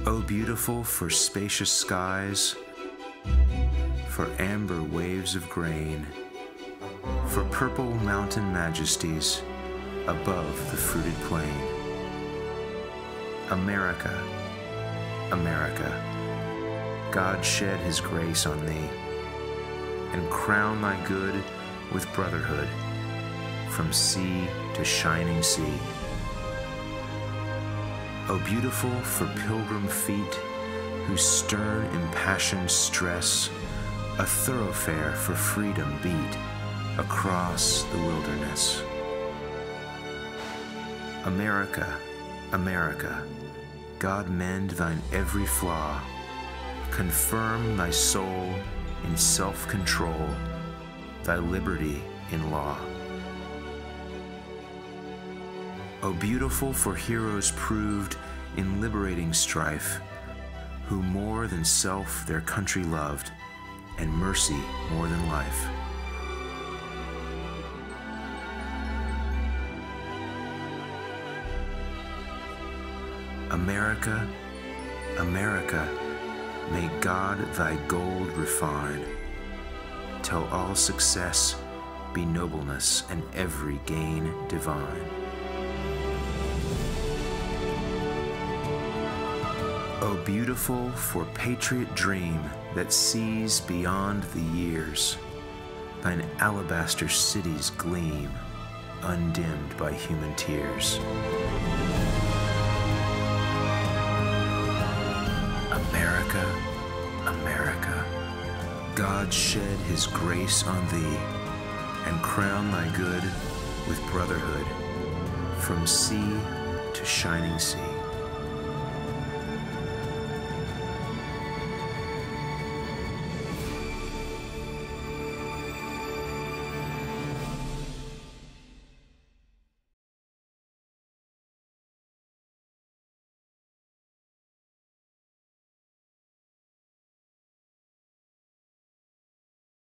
O beautiful for spacious skies, for amber waves of grain, for purple mountain majesties above the fruited plain. America, America, God shed his grace on thee, and crown thy good with brotherhood from sea to shining sea. O beautiful for pilgrim feet whose stern impassioned stress a thoroughfare for freedom beat across the wilderness. America, America, God mend thine every flaw, confirm thy soul in self-control, thy liberty in law. O beautiful for heroes proved in liberating strife, who more than self their country loved, and mercy more than life. America, America, may God thy gold refine, till all success be nobleness and every gain divine. O beautiful for patriot dream that sees beyond the years, thine alabaster cities gleam, undimmed by human tears. America, America, God shed his grace on thee, and crown thy good with brotherhood from sea to shining sea.